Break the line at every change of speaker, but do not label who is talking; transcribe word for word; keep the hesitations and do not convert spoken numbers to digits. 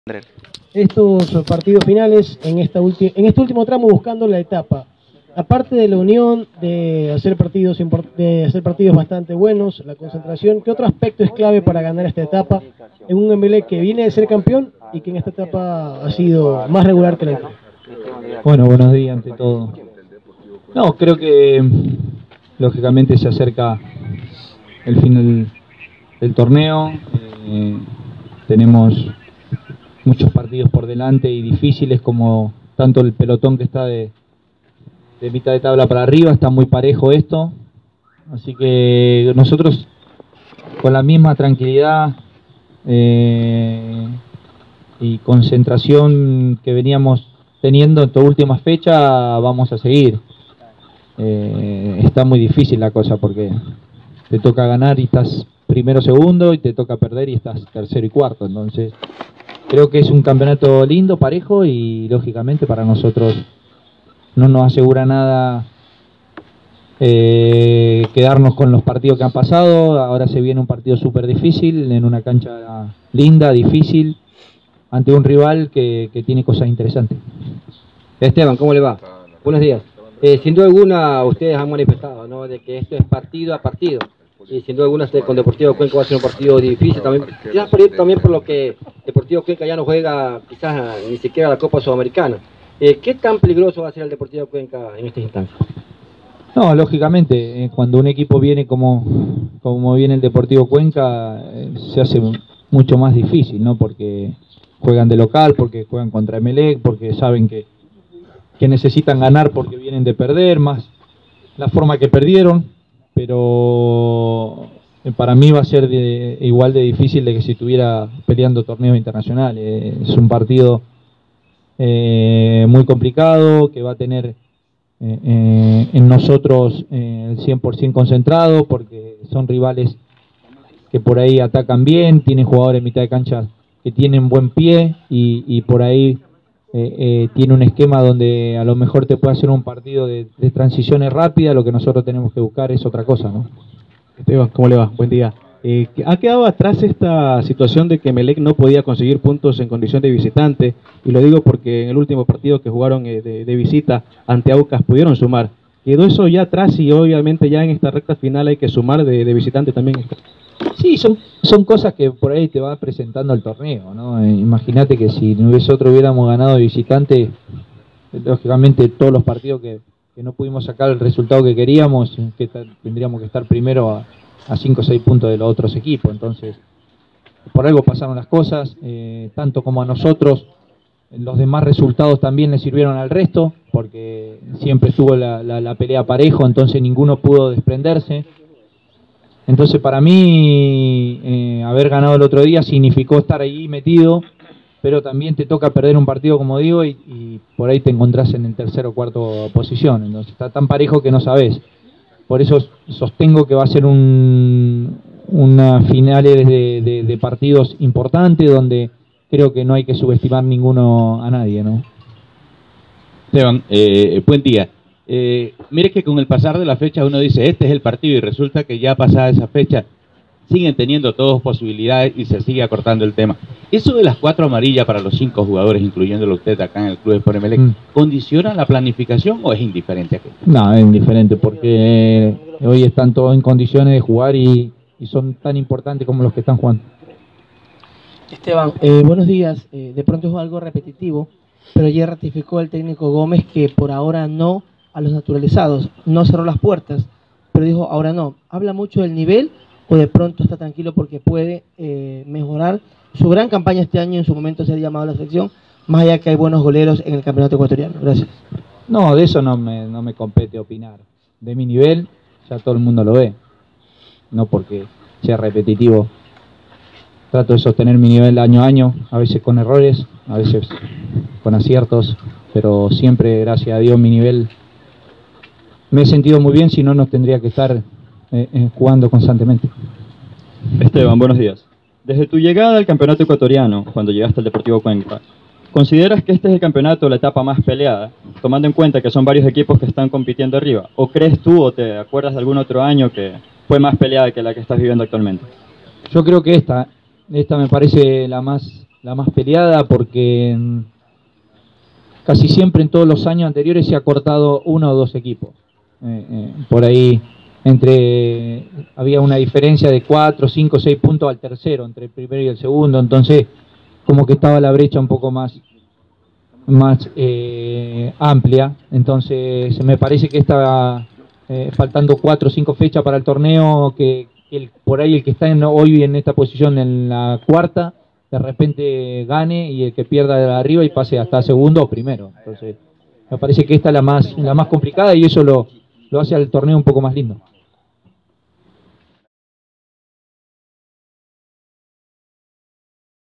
Estos partidos finales en, esta en este último tramo buscando la etapa, aparte de la unión, de hacer partidos de hacer partidos bastante buenos, la concentración, ¿qué otro aspecto es clave para ganar esta etapa en un Emelec que viene de ser campeón y que en esta etapa ha sido más regular que la anterior?
Bueno, buenos días ante todo. No, creo que lógicamente se acerca el final del torneo, eh, tenemos muchos partidos por delante y difíciles, como tanto el pelotón que está de, de mitad de tabla para arriba, está muy parejo esto, así que nosotros con la misma tranquilidad eh, y concentración que veníamos teniendo en esta última fecha vamos a seguir. Eh, está muy difícil la cosa porque te toca ganar y estás primero, segundo, y te toca perder y estás tercero y cuarto, entonces creo que es un campeonato lindo, parejo, y lógicamente para nosotros no nos asegura nada eh, quedarnos con los partidos que han pasado. Ahora se viene un partido súper difícil, en una cancha linda, difícil, ante un rival que, que tiene cosas interesantes.
Esteban, ¿cómo le va? Buenos días. Eh, sin duda alguna ustedes han manifestado, ¿no?, de que esto es partido a partido. Y sin duda alguna con Deportivo Cuenca va a ser un partido difícil también, quizás por, también por lo que Deportivo Cuenca ya no juega quizás ni siquiera la Copa Sudamericana. Eh, ¿Qué tan peligroso va a ser el Deportivo Cuenca en esta instancia?
No, lógicamente, eh, cuando un equipo viene como, como viene el Deportivo Cuenca, eh, se hace mucho más difícil, ¿no? Porque juegan de local, porque juegan contra Emelec, porque saben que, que necesitan ganar porque vienen de perder, más la forma que perdieron. Pero para mí va a ser de, igual de difícil de que si estuviera peleando torneos internacionales. Es un partido eh, muy complicado, que va a tener eh, eh, en nosotros eh, el cien por cien concentrado, porque son rivales que por ahí atacan bien, tienen jugadores en mitad de cancha que tienen buen pie, y, y por ahí Eh, eh, tiene un esquema donde a lo mejor te puede hacer un partido de, de transiciones rápidas. Lo que nosotros tenemos que buscar es otra cosa, ¿no?
Esteban, ¿cómo le va? Buen día. Eh, ¿Ha quedado atrás esta situación de que Emelec no podía conseguir puntos en condición de visitante? Y lo digo porque en el último partido que jugaron eh, de, de visita ante Aucas pudieron sumar. ¿Quedó eso ya atrás y obviamente ya en esta recta final hay que sumar de, de visitante también?
Sí, son, son cosas que por ahí te va presentando el torneo, ¿no? Eh, Imagínate que si nosotros hubiéramos ganado de visitante, lógicamente todos los partidos que, que no pudimos sacar el resultado que queríamos, que tendríamos que estar primero a cinco o seis puntos de los otros equipos. Entonces, por algo pasaron las cosas, eh, tanto como a nosotros, los demás resultados también le sirvieron al resto, porque siempre estuvo la, la, la pelea parejo, entonces ninguno pudo desprenderse. Entonces para mí eh, haber ganado el otro día significó estar ahí metido, pero también te toca perder un partido, como digo, y, y por ahí te encontrás en el tercero o cuarto posición. Entonces está tan parejo que no sabés. Por eso sostengo que va a ser un, una finales de, de, de partidos importantes, donde creo que no hay que subestimar ninguno a nadie, ¿no?
Esteban, eh, buen día. Eh, mire que con el pasar de la fecha uno dice, este es el partido, y resulta que ya pasada esa fecha siguen teniendo todos posibilidades y se sigue acortando el tema. ¿Eso de las cuatro amarillas para los cinco jugadores, incluyéndolo usted acá en el Club Sport Emelec, mm. condiciona la planificación o es indiferente aquí?
No, es indiferente, porque hoy están todos en condiciones de jugar y, y son tan importantes como los que están jugando.
Esteban, eh, buenos días. Eh, de pronto es algo repetitivo, pero ayer ratificó el técnico Gómez que por ahora no a los naturalizados, no cerró las puertas, pero dijo ahora no. ¿Habla mucho del nivel o de pronto está tranquilo porque puede eh, mejorar su gran campaña este año, en su momento ser llamado a la selección, más allá que hay buenos goleros en el campeonato ecuatoriano? Gracias.
No, de eso no me, no me compete opinar. De mi nivel ya todo el mundo lo ve, no porque sea repetitivo. Trato de sostener mi nivel año a año, a veces con errores, a veces con aciertos, pero siempre, gracias a Dios, mi nivel me he sentido muy bien, si no, no tendría que estar eh, eh, jugando constantemente.
Esteban, buenos días. Desde tu llegada al campeonato ecuatoriano, cuando llegaste al Deportivo Cuenca, ¿consideras que este es el campeonato, la etapa más peleada, tomando en cuenta que son varios equipos que están compitiendo arriba? ¿O crees tú o te acuerdas de algún otro año que fue más peleada que la que estás viviendo actualmente?
Yo creo que esta, esta me parece la más la más peleada porque en, casi siempre en todos los años anteriores se ha cortado uno o dos equipos. Eh, eh, por ahí entre había una diferencia de cuatro, cinco, seis puntos al tercero, entre el primero y el segundo, entonces como que estaba la brecha un poco más, más eh, amplia. Entonces me parece que está eh, faltando cuatro o cinco fechas para el torneo, que, que el, por ahí el que está en, hoy en esta posición en la cuarta, de repente gane, y el que pierda de arriba y pase hasta segundo o primero. Entonces me parece que esta es la más, la más complicada, y eso lo, lo hace al torneo un poco más lindo.